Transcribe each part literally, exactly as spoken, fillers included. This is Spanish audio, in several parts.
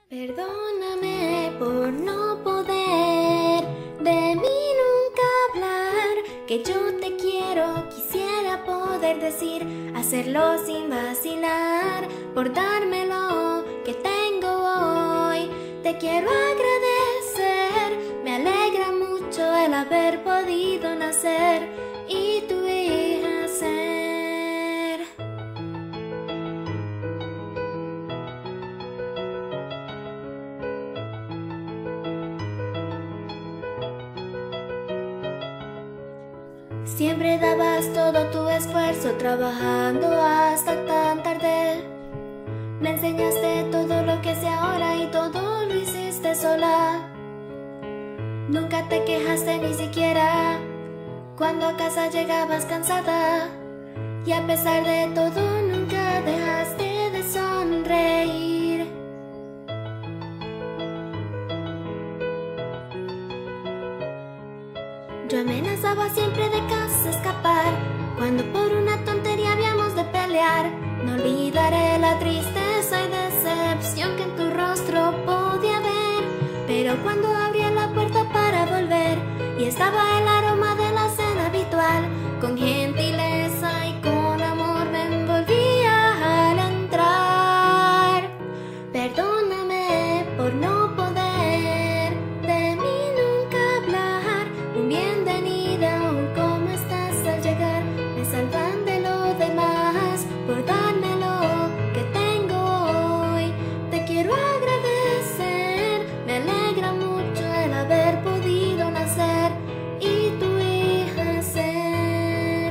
Perdóname por no poder de mí nunca hablar, que yo te quiero, quisiera poder decir, hacerlo sin vacilar, por darme lo que tengo hoy. Te quiero agradecer, me alegra mucho el haber podido nacer y tu hija ser. Siempre dabas todo tu esfuerzo trabajando hasta tan tarde. Me enseñaste todo lo que sé ahora y todo lo hiciste sola. Nunca te quejaste ni siquiera cuando a casa llegabas cansada. Y a pesar de todo nunca dejaste de sonreír. Yo amenazaba siempre de casa escapar, cuando por una tontería habíamos de pelear. No olvidaré la tristeza y decepción que en tu rostro podía ver. Pero cuando abría la puerta para volver y estaba el aroma de la cena habitual, con gentileza y con amor me envolvía al entrar. Perdóname por no poder de mí nunca hablar. Un bienvenida, un cómo estás al llegar, me salvan de lo demás por darme lo que tengo hoy. Te quiero agradecer, me alegra mucho el haber podido nacer y tu hija ser.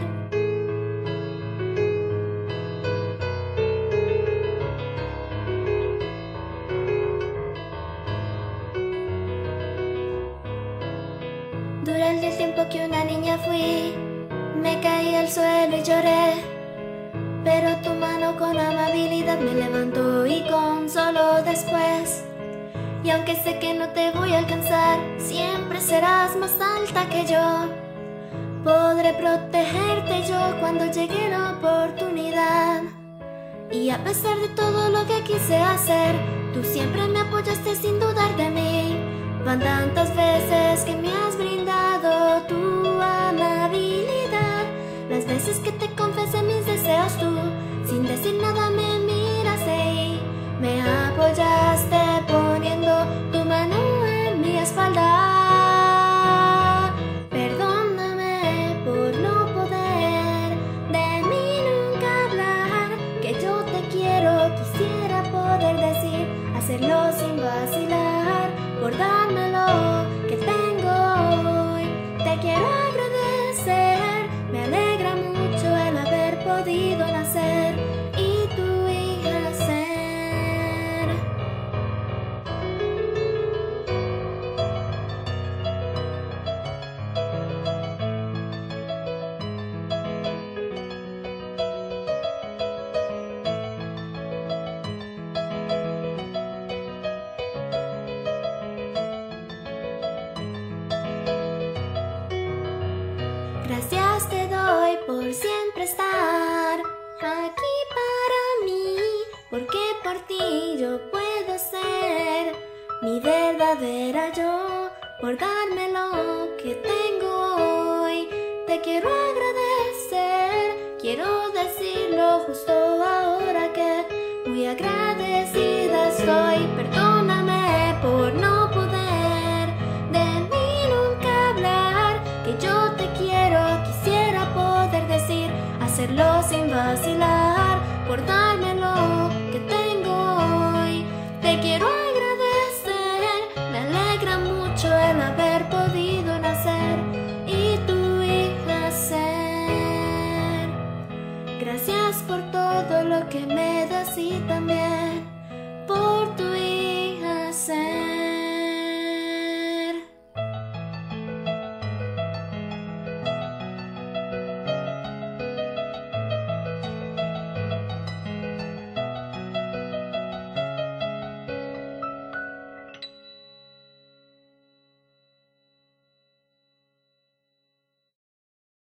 Durante el tiempo que una niña fui, me caí al suelo y lloré, pero tu mano con amabilidad me levantó y consoló después. Y aunque sé que no te voy a alcanzar, siempre serás más alta que yo. Podré protegerte yo cuando llegue la oportunidad. Y a pesar de todo lo que quise hacer, tú siempre me apoyaste sin dudar de mí. Van tantas veces que me has brindado tu amabilidad, las veces que te confesé mis deseos tú, sin decir nada me miraste y me apoyaste poniendo tu mano en mi espalda. Perdóname por no poder de mí nunca hablar, que yo te quiero, quisiera poder decir, hacerlo sin vacilar, por darme lo que tengo hoy. Te quiero agradecer, me alegra mucho el haber podido nacer y tu hija ser. Gracias te doy por siempre estar aquí para mí, porque por ti yo puedo ser mi verdadera yo, por darme lo que tengo hoy. Te quiero agradecer, quiero decirlo justo ahora que muy agradecida estoy. Perdóname por no poder de mí nunca hablar, que yo te quiero, quisiera poder decir, hacerlo sin vacilar, por darme lo que tengo hoy. Te quiero agradecer, me alegra mucho el haber podido nacer y tu hija ser. Gracias por todo lo que me das y también por tu hija ser.